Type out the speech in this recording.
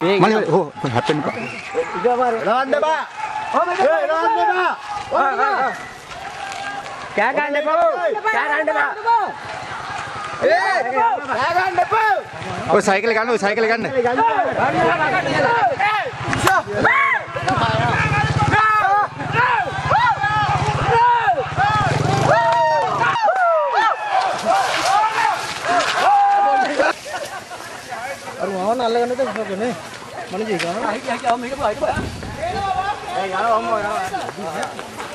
මල්ලි ඕ හැප්පෙන්න බා. ලාන්න බා. ලාන්න බා. කෑ ගන්න එපා. කෑ ගන්න එපා. කෑ ගන්න එපා. ඔය සයිකල් ගන්න ඔය සයිකල් ගන්න. අර මම අල්ලගන්න දෙන්නේ මම ජීකනවා. අයි අයි මේක බයි බයි. ඒ යනවා අම්මා යනවා.